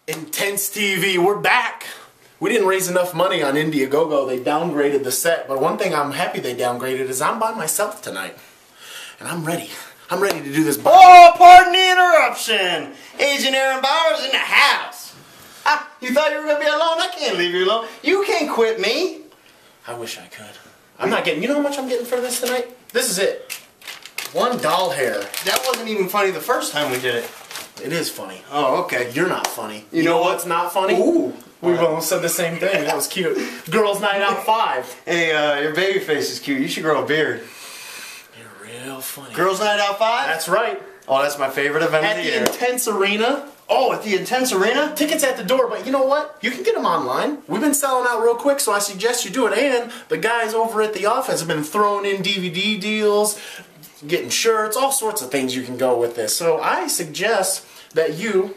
Intense TV, we're back. We didn't raise enough money on Indiegogo. They downgraded the set, but one thing I'm happy they downgraded is I'm by myself tonight. And I'm ready. I'm ready to do this. Oh, pardon the interruption. Agent Aaron Bowers in the house. You thought you were going to be alone? I can't leave you alone. You can't quit me. I wish I could. I'm not getting, you know how much I'm getting for this tonight? This is it. One doll hair. That wasn't even funny the first time we did it. It is funny. Oh, okay. You're not funny. You know what's not funny? Ooh. We've almost said the same thing. That was cute. Girls' Night Out 5. Hey, your baby face is cute. You should grow a beard. You're real funny. Girls' Night Out 5? That's right. Oh, that's my favorite event of the year. At the Intense Arena. Oh, at the Intense Arena? Tickets at the door, but you know what? You can get them online. We've been selling out real quick, so I suggest you do it. And the guys over at the office have been throwing in DVD deals, getting shirts, all sorts of things you can go with this. So I suggest that you,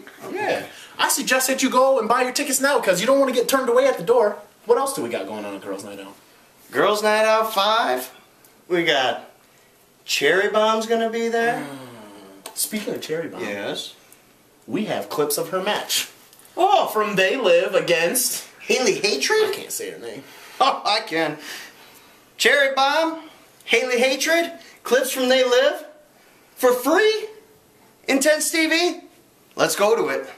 go and buy your tickets now, because you don't want to get turned away at the door. What else do we got going on at Girls' Night Out? Girls' Night Out 5? We got Cherry Bomb's gonna be there. Speaking of Cherry Bomb. Yes. We have clips of her match. Oh, from They Live against Haley Hatred? I can't say her name. Oh, I can. Cherry Bomb, Haley Hatred, clips from They Live, for free? Intense TV? Let's go to it.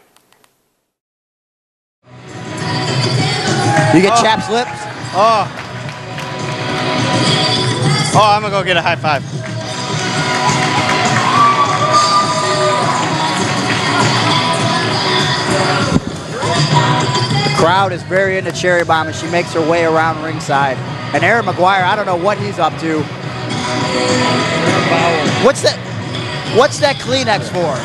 You get chapped lips? Oh, I'm gonna go get a high five. The crowd is very into Cherry Bomb, and she makes her way around ringside. And Aaron McGuire, I don't know what he's up to. What's that Kleenex for?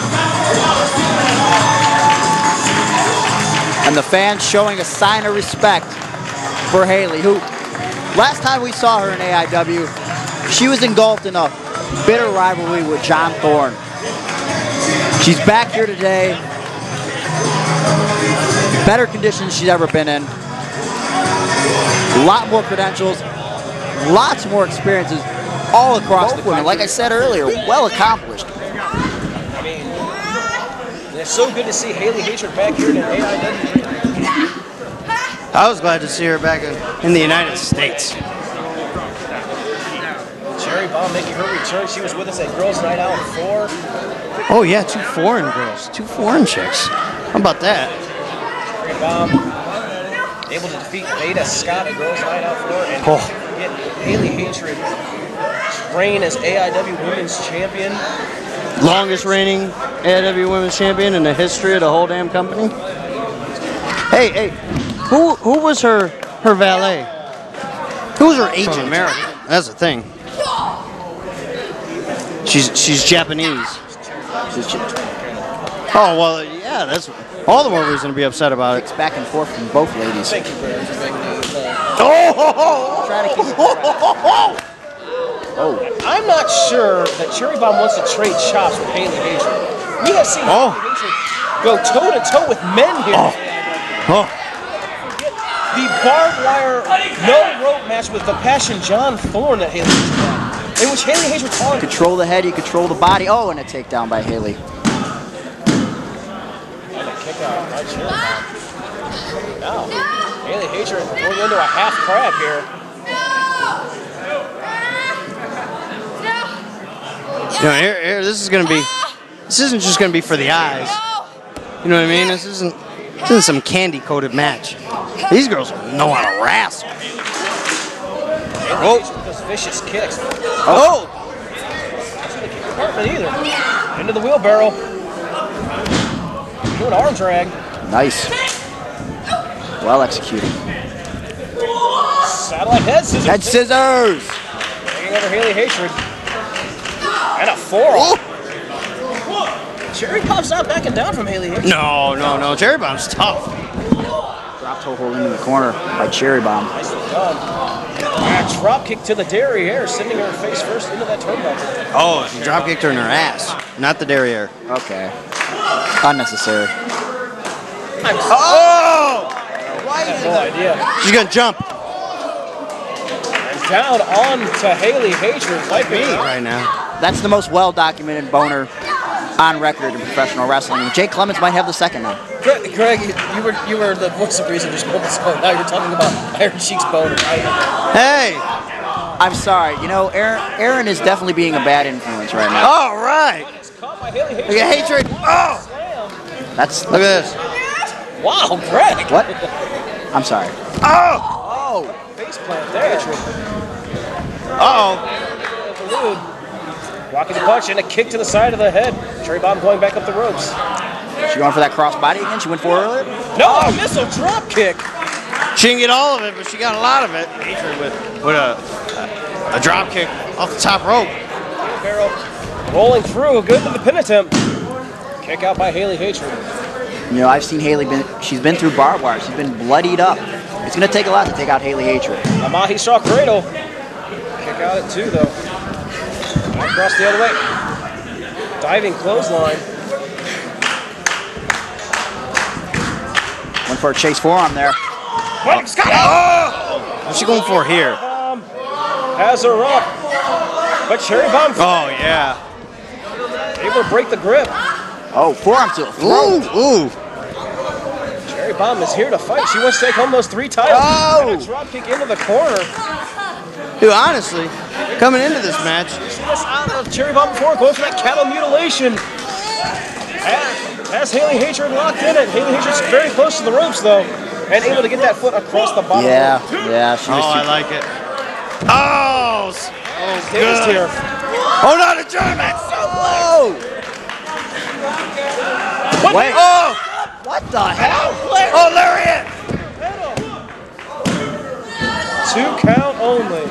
And the fans showing a sign of respect for Haley, who last time we saw her in AIW, she was engulfed in a bitter rivalry with John Thorne. She's back here today. Better conditions she's ever been in. A lot more credentials, lots more experiences all across the country. Like I said earlier, well accomplished. I mean, it's so good to see Haley Hatred back here in AIW. I was glad to see her back in the United States. Cherry Bomb making her return. She was with us at Girls' Night Out 4. Oh yeah, 2 foreign girls, 2 foreign chicks. How about that? Cherry Bomb able to defeat Veda Scott at Girls' Night Out 4 and get Haley Hatred reign as AIW Women's Champion. Longest reigning AIW Women's Champion in the history of the whole damn company. Hey, who was her valet? Who was her agent? From America. That's the thing. She's Japanese. Oh well, yeah. That's all the more reason to be upset about it. It's back and forth from both ladies. Thank you for making Trying to keep I'm not sure that Cherry Bomb wants to trade chops with Haley Hatred. We have seen Haley Hatred go toe-to-toe with men here. The barbed wire, no-rope match with the Passion John Thorne that Haley Hatred had, in which Haley Hatred taunted. Control the head, you control the body. Oh, and a takedown by Haley. And a kick out by Cherry Bomb. Now, Haley Hatred going into a half crab here. You know, here, this isn't just gonna be for the eyes. You know what I mean? This isn't some candy-coated match. These girls know how to wrestle. Oh, those vicious kicks. Oh! Department either. Into the wheelbarrow. Doing arm drag. Nice. Well executed. Satellite head scissors. Head scissors. Taking over Haley Hatred. And a forearm. Cherry Bomb's not backing down from Haley Hatred. No. Cherry Bomb's tough. Drop toe hold into the corner by Cherry Bomb. Nicely done. And a drop kick to the derriere, sending her face first into that turnbuckle. Oh, she drop kicked her in her ass, not the derriere. Okay. Unnecessary. Oh! I have no idea. She's gonna jump. And down on to Haley Hatred. Might be Right now. That's the most well-documented boner on record in professional wrestling. Jake Clemens might have the second now. Greg, you were the voice of reason just moments ago. Now you're talking about Iron Sheik's boner. Hey! I'm sorry. You know, Aaron is definitely being a bad influence right now. All right! Caught by Haley Hatred. Look at Hatred. Oh! Look Look at this. Wow, Greg. What? I'm sorry. Oh! Face plant there. Uh-oh. Blocking the punch and a kick to the side of the head. Cherry Bomb going back up the ropes. She going for that crossbody again? She went for it earlier? No, a missile drop kick. She didn't get all of it, but she got a lot of it. Hatred with a drop kick off the top rope. Barrel rolling through, good with the pin attempt. Kick out by Haley Hatred. You know, I've seen Haley, she's been through barbed wire. She's been bloodied up. It's going to take a lot to take out Haley Hatred. A Mahi Shaw cradle. Kick out at 2, though. Across the other way. Diving clothesline. Went for a chase forearm there. What's she going for here? Has her up. But Cherry Bomb Oh, yeah. able to break the grip. Oh, forearm to the throat. Ooh. Cherry Bomb is here to fight. She wants to take home those 3 titles. Oh. And a drop kick into the corner. Dude, honestly, coming into this match, See this out of Cherry Bomb before, going for that cattle mutilation. Has Haley Hatred locked in it. Haley Hatred's very close to the ropes, though, and able to get that foot across the bottom. Yeah, yeah. She was I like it. Oh, Taste good. here. Hold on to German. Oh! Wait. Oh, What the hell? oh, lariat. 2 count only.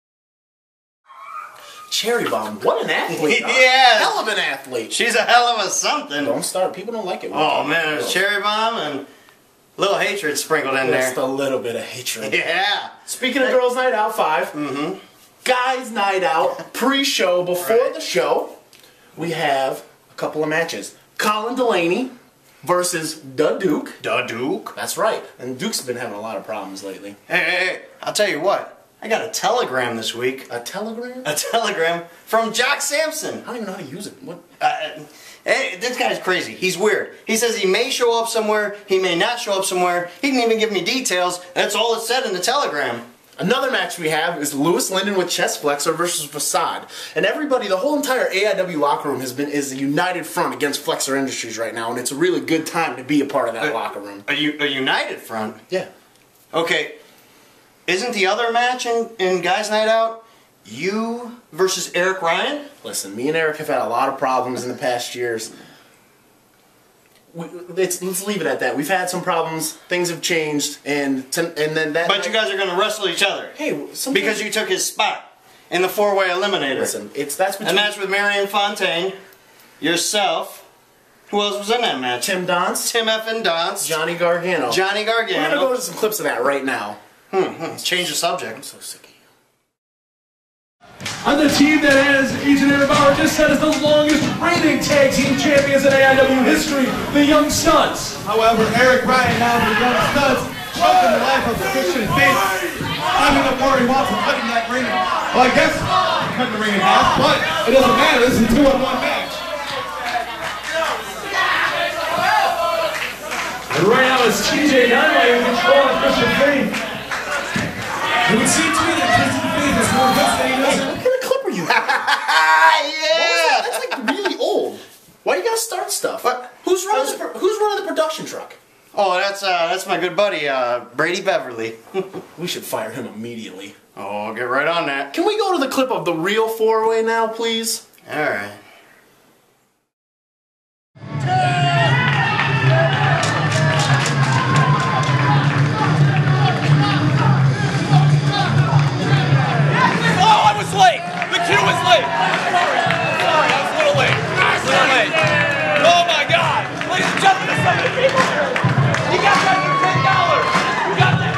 Cherry Bomb, what an athlete. huh? Yeah. Hell of an athlete. She's a hell of a something. Don't start. People don't like it. Oh man, there's Cherry Bomb and little Hatred sprinkled in Just there. a little bit of hatred. Yeah. Speaking of Girls Night Out 5, Guys Night Out pre-show before the show, we have a couple of matches. Colin Delaney versus Da Duke. Da Duke. That's right. And Duke's been having a lot of problems lately. Hey, I'll tell you what. I got a telegram this week. A telegram? A telegram from Jock Sampson. I don't even know how to use it. What? Hey, this guy's crazy. He's weird. He says he may show up somewhere, he may not show up somewhere. He didn't even give me details. That's all it said in the telegram. Another match we have is Lewis Linden with Chest Flexor versus Facade. And everybody, the whole entire AIW locker room is a united front against Flexor Industries right now, and it's a really good time to be a part of that locker room. A united front? Yeah. Okay. Isn't the other match in Guys Night Out you versus Eric Ryan? Listen, me and Eric have had a lot of problems in the past years. Let's leave it at that. We've had some problems. Things have changed, and then that. But you guys are going to wrestle each other. Hey, because you took his spot in the 4-way eliminator. Listen, that's what a match with Marion Fontaine, yourself. Who else was in that match? Tim Donst, Tim effing Donst, Johnny Gargano. Johnny Gargano. We're gonna go to some clips of that right now. Change the subject. I'm so sick of you. On the team that has Agent Aaron Bauer just set as the longest reigning tag team champions in AIW history, the Young Studs. However, Eric Ryan now the Young Studs choking the life of the Christian Faith. Climbing up where he wants to cutting that ring. Well, I guess cutting the ring in half, but it doesn't matter. This is a 2-on-1 match. And right now it's TJ Dynamite in control of Christian Faith. It would seem to me that Christian Faith is more good than he does. What kind of clip are you? Yeah! That's like really old. Why you gotta start stuff? What? Who's running the production truck? Oh, that's my good buddy, Brady Beverly. We should fire him immediately. Oh, I'll get right on that. Can we go to the clip of the real 4-way now, please? All right. Late. The queue was late. Sorry, I was a little late. Oh my God! Ladies and gentlemen, there's so many people here. You got that for $10. You got that.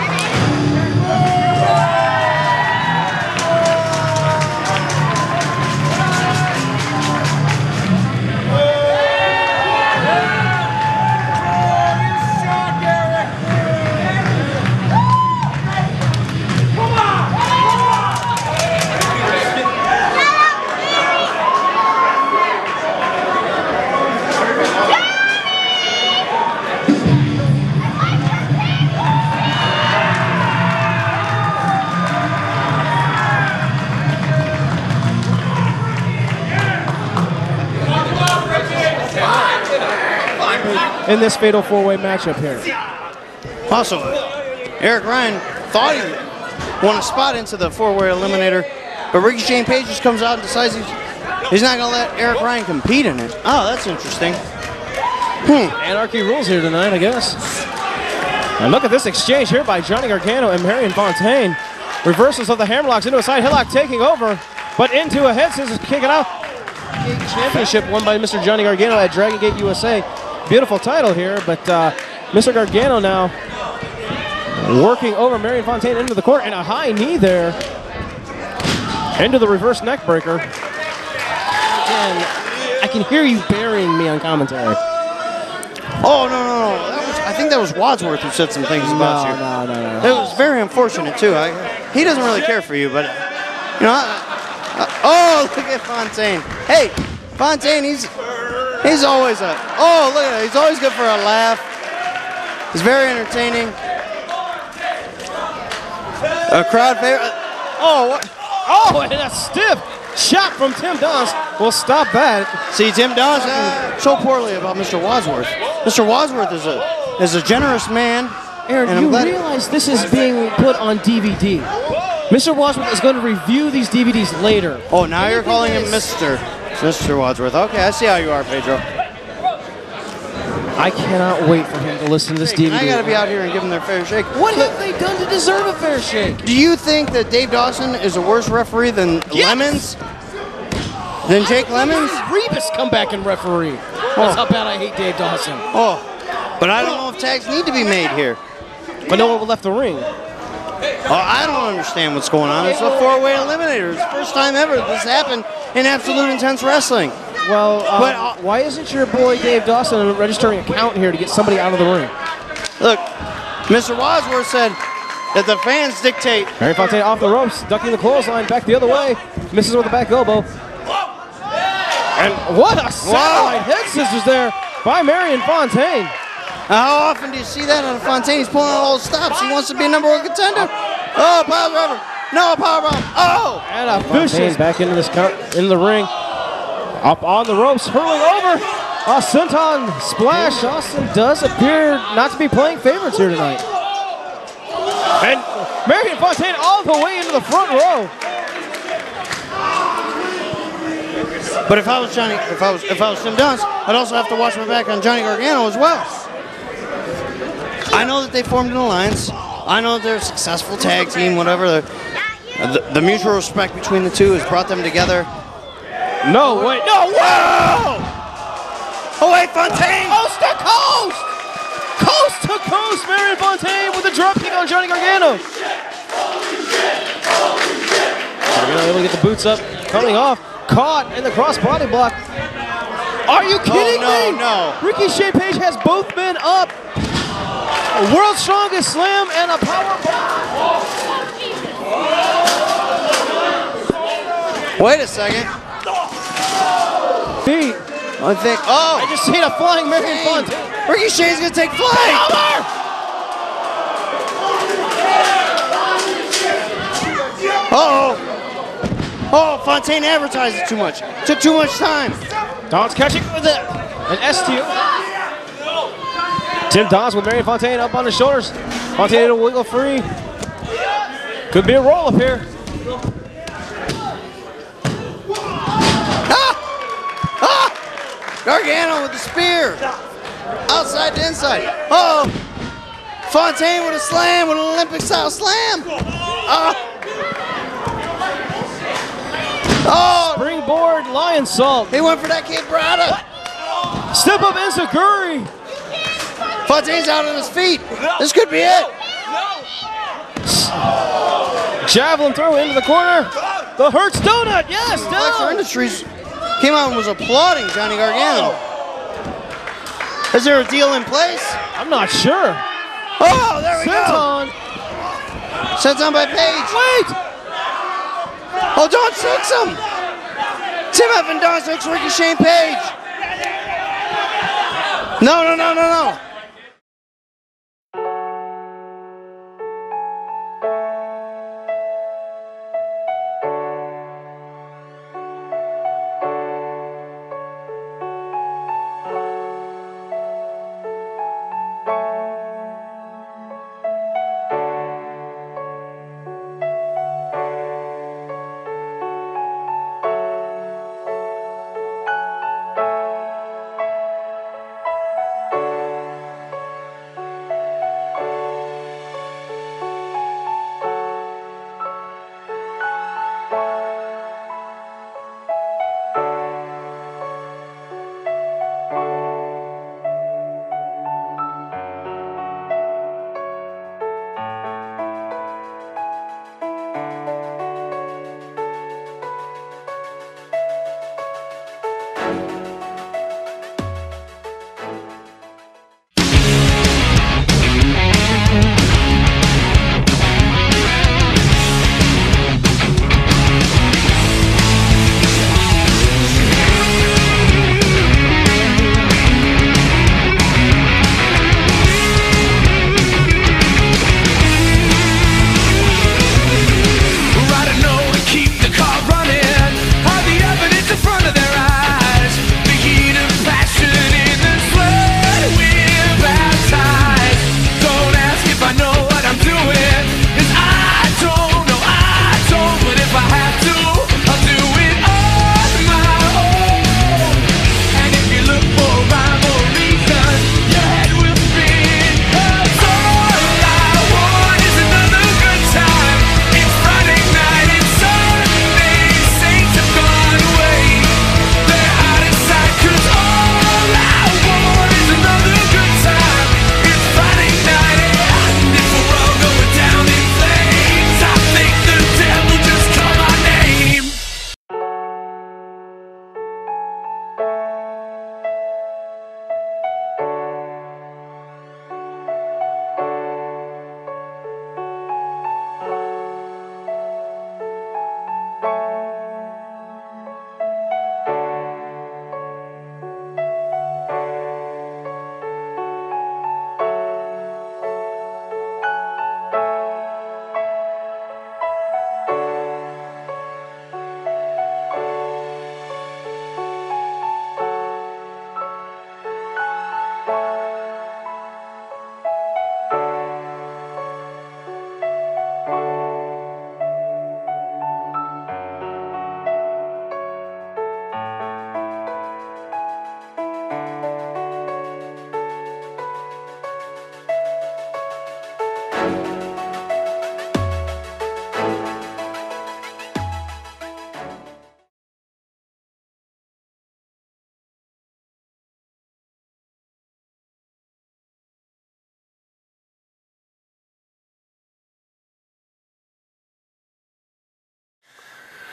participate in this fatal four-way matchup here. Also, Eric Ryan thought he won a spot into the four-way eliminator, but Ricky Shane Page just comes out and decides he's not going to let Eric Ryan compete in it. Oh, that's interesting. Anarchy rules here tonight, I guess. And look at this exchange here by Johnny Gargano and Marion Fontaine. Reversals of the hammerlocks into a side headlock taking over, but into a head scissors, kick it out. Championship won by Mr. Johnny Gargano at Dragon Gate USA. Beautiful title here, but Mr. Gargano now working over Marion Fontaine into the corner, and a high knee there into the reverse neck breaker. Again, I can hear you burying me on commentary. Oh, no. I think that was Wadsworth who said some things about you. No. It was very unfortunate, too. He doesn't really care for you, but, you know, oh, look at Fontaine. Hey, Fontaine, he's always look at him. He's always good for a laugh. He's very entertaining. A crowd favorite. Oh, what? Oh, and a stiff shot from Tim Donst will stop that. See, Tim Donst so poorly about Mr. Wadsworth. Mr. Wadsworth is a generous man. Aaron, you realize this is being put on DVD. Mr. Wadsworth is going to review these DVDs later. Oh, now you're calling him Mr. Wadsworth. Okay, I see how you are, Pedro. I cannot wait for him to listen to this DVD. I got to be out here and give them their fair shake. What have they done to deserve a fair shake? Do you think that Dave Dawson is a worse referee than Lemons? Than Jake Lemons? Rebus come back and referee. That's how bad I hate Dave Dawson. Oh, but I don't know if tags need to be made here. But no one will left the ring. Oh, I don't understand what's going on. It's a four-way eliminator. It's the first time ever this happened in Absolute Intense Wrestling. Well, why isn't your boy Dave Dawson registering a count here to get somebody out of the ring? Look, Mr. Wadsworth said that the fans dictate. Marion Fontaine off the ropes, ducking the clothesline, back the other way. Misses with a back elbow. And what a satellite head scissors there by Marion Fontaine. How often do you see that on Fontaine? He's pulling out all the stops. He wants to be a number one contender. Oh, power driver. No, power bomb. Oh! And a vicious back into this in the ring. Up on the ropes, hurling over. A senton splash. Austin does appear not to be playing favorites here tonight. And Marion Fontaine all the way into the front row. But if I was Tim Donst, I'd also have to watch my back on Johnny Gargano as well. I know that they formed an alliance. I know that they're a successful tag team, whatever. The mutual respect between the two has brought them together. No, wait, no, whoa! Oh, wait, Fontaine! Coast to coast! Coast to coast, Marion Fontaine with a drop kick on Johnny Gargano. Gargano able to get the boots up, coming off, caught in the cross body block. Are you kidding me? No. Ricky Shane Page has both men up. A world's strongest slam and a power bomb. Wait a second. I just seen a flying Marion Fontaine. Ricky Shane's gonna take flight. Oh, Fontaine advertised it too much. Took too much time. Donst catching with it. An STO. Tim Donst with Marion Fontaine up on his shoulders. Fontaine to wiggle free. Could be a roll up here. Gargano with the spear. Outside to inside. Oh, Fontaine with a slam, with an Olympic style slam. Springboard lion salt. He went for that Kate Brada. Step up Enziguri. Fontaine's out on his feet. This could be it. Javelin throw into the corner. The Hertz Donut. Yes, Flexor down. Industries came out and was applauding Johnny Gargano. Is there a deal in place? I'm not sure. Oh, there we Senton. go. Senton by Page. Wait. Oh, Donst hooks him. Tim Evan Donst hooks Ricky Shane Page. No.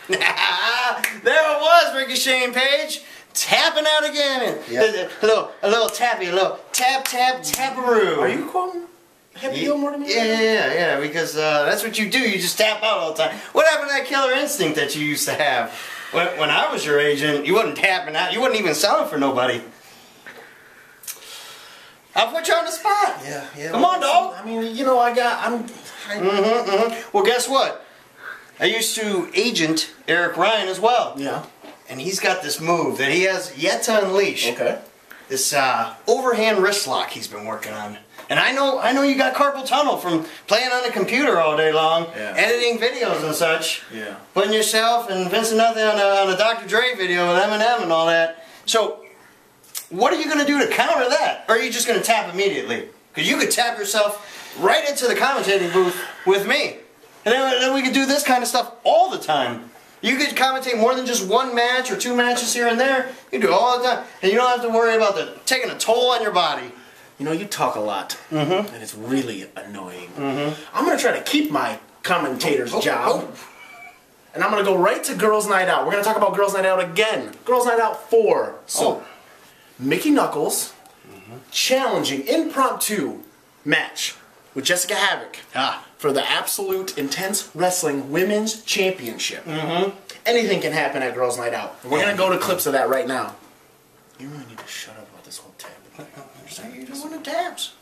There it was, Ricky Shane Page. Tapping out again. Yep. A little tappy, a little tap, taparoo. Are you quoting Happy Gilmore to me? Yeah, because that's what you do. You just tap out all the time. What happened to that killer instinct that you used to have? When I was your agent, you wasn't tapping out. You wasn't even selling for nobody. I'll put you on the spot. Yeah. Come on, dog. I mean, you know, Well, guess what? I used to agent Eric Ryan as well. Yeah. And he's got this move that he has yet to unleash. Okay. This overhand wrist lock he's been working on. And I know you got carpal tunnel from playing on the computer all day long, editing videos and such. Yeah. Putting yourself and Vincent Nothing on a Dr. Dre video with Eminem and all that. So, what are you going to do to counter that? Or are you just going to tap immediately? Because you could tap yourself right into the commentating booth with me. And then we could do this kind of stuff all the time. You could commentate more than just one match or 2 matches here and there. You can do it all the time. And you don't have to worry about taking a toll on your body. You know, you talk a lot, and it's really annoying. I'm going to try to keep my commentator's job, and I'm going to go right to Girls Night Out. We're going to talk about Girls Night Out again. Girls Night Out 4. So, Mickey Knuckles challenging impromptu match with Jessica Havoc for the Absolute Intense Wrestling Women's Championship. Anything can happen at Girls Night Out. We're going to go to clips of that right now. You really need to shut up about this whole tab. You're doing the tabs.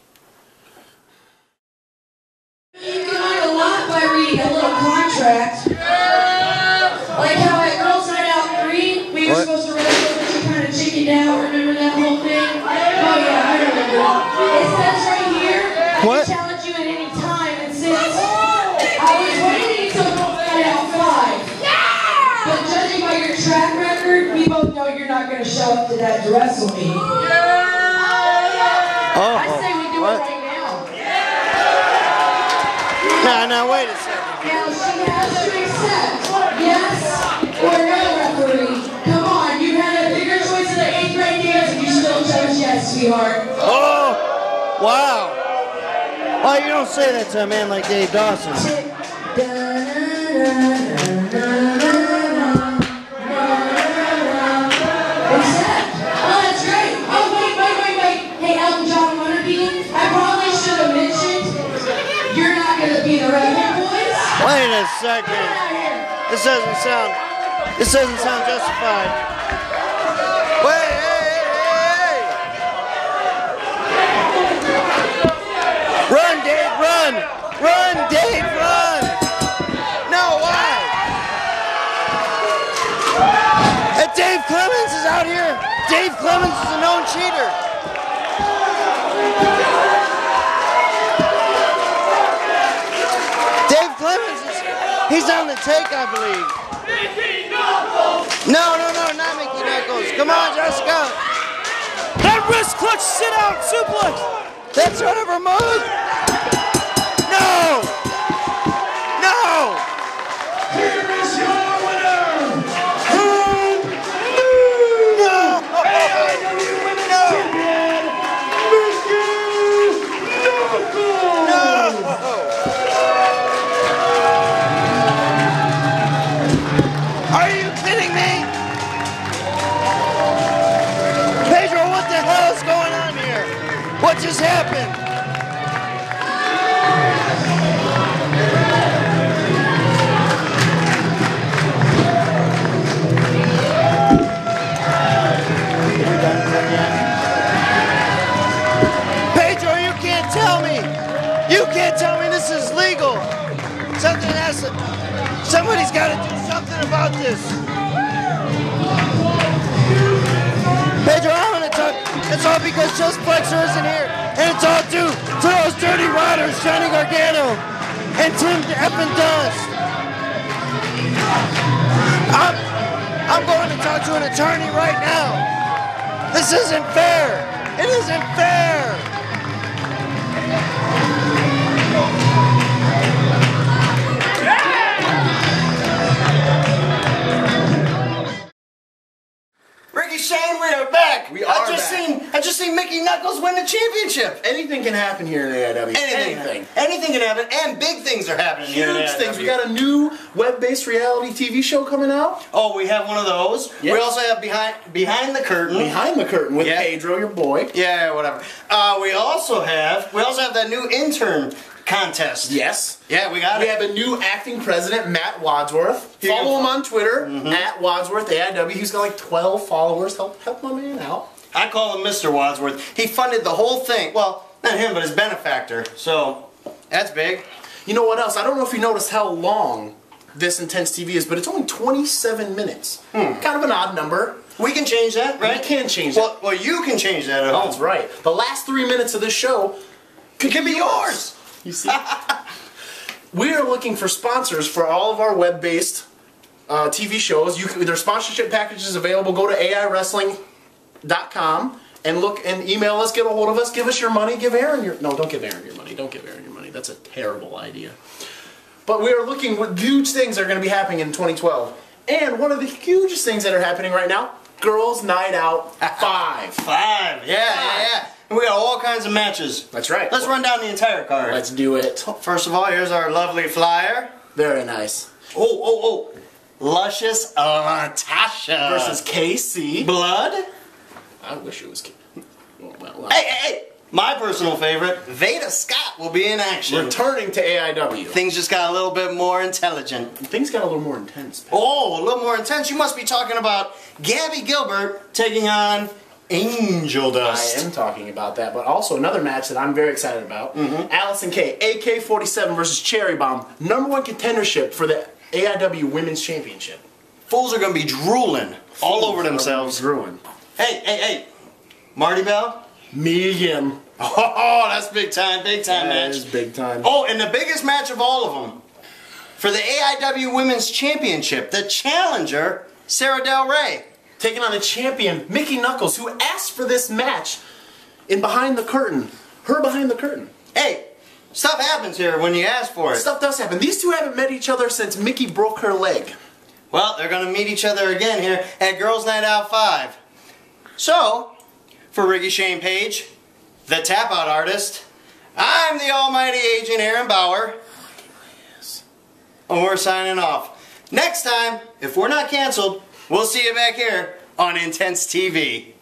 You can learn a lot by reading a little contract. Like how at Girls Night Out 3, we were supposed to wrestle, but you kind of chickened out. Remember that whole thing? Oh yeah, I remember. It says right here, I can challenge you at any time, and since I was waiting until Girls Night Out 5. But judging by your track record, we both know you're not going to show up to that to wrestle me. I say we do it right now. Now, wait a second. Now she has to accept yes or no, referee. Come on, you had a bigger choice in the 8th grade dance and you still chose yes, sweetheart. Oh, wow. Why you don't say that to a man like Dave Dawson? Wait a second. This doesn't sound justified. Wait, hey. Run, Dave, run. Run, Dave, run. No, why? And Dave Clemens is out here. Dave Clemens is a known cheater. He's on the take, I believe. Mickey Knuckles! No, not Mickey Knuckles. Come on, Jessica. That wrist clutch sit out suplex. That's one of her moves. No! Here is your winner! AIW Women's Champion, Mickey Knuckles! Are you kidding me? Pedro, what the hell is going on here? What just happened? Pedro, you can't tell me. You can't tell me this is legal. Somebody's got to do something about this. Pedro, I'm going to talk. It's all because Just Flexor isn't here. And it's all due to those dirty riders, Johnny Gargano and Tim effing Dust. I'm going to talk to an attorney right now. This isn't fair. It isn't fair. Ricky Shane, we are back. We are I just seen see Mickey Knuckles win the championship. Anything can happen here in AIW. Anything can happen, and big things are happening here in AIW. Huge things. We got a new web-based reality TV show coming out. Oh, we have one of those. Yes. We also have Behind the Curtain. Behind the Curtain with Pedro, your boy. Yeah, whatever. We also have that new intern contest. Yes. Yeah, we got it. We have a new acting president, Matt Wadsworth. Follow him on Twitter, at Wadsworth AIW. He's got like 12 followers. Help my man out. I call him Mr. Wadsworth. He funded the whole thing. Well, not him, but his benefactor. So, that's big. You know what else? I don't know if you noticed how long this Intense TV is, but it's only 27 minutes. Kind of an odd number. We can change that, right? We can change that. Well, you can change that at home. That's right. The last 3 minutes of this show could be yours. You see? We are looking for sponsors for all of our web-based TV shows. There's sponsorship packages available. Go to AIWrestling.com and look and email us, get a hold of us, give us your money, give Aaron your... No, don't give Aaron your money. Don't give Aaron your money. That's a terrible idea. But we are looking with huge things that are going to be happening in 2012. And one of the hugest things that are happening right now, Girls Night Out 5. 5. Yeah. And we got all kinds of matches. That's right. Let's run down the entire card. Let's do it. First of all, here's our lovely flyer. Very nice. Oh. Luscious Tasha. Versus KC. Blood. I wish it was... Well. Hey. My personal favorite, Veda Scott, will be in action. Returning to AIW. Things just got a little bit more intelligent. Things got a little more intense. Oh, a little more intense. You must be talking about Gabby Gilbert taking on Angel Dust. I am talking about that, but also another match that I'm very excited about. Allison Kay, AK-47 versus Cherry Bomb. #1 contendership for the AIW Women's Championship. Fools are going to be drooling all over themselves. Hey. Marty Bell? Megan. Oh, that's big time match. That is big time. Oh, and the biggest match of all of them. For the AIW Women's Championship, the challenger, Sarah Del Rey. Taking on the champion, Mickey Knuckles, who asked for this match in Behind the Curtain. Her Behind the Curtain. Hey, stuff happens here when you ask for it. Stuff does happen. These two haven't met each other since Mickey broke her leg. Well, they're going to meet each other again here at Girls Night Out 5. So, for Ricky Shane Page, the Tap Out Artist, I'm the almighty agent Aaron Bauer. Yes. And we're signing off. Next time, if we're not canceled, we'll see you back here on Intense TV.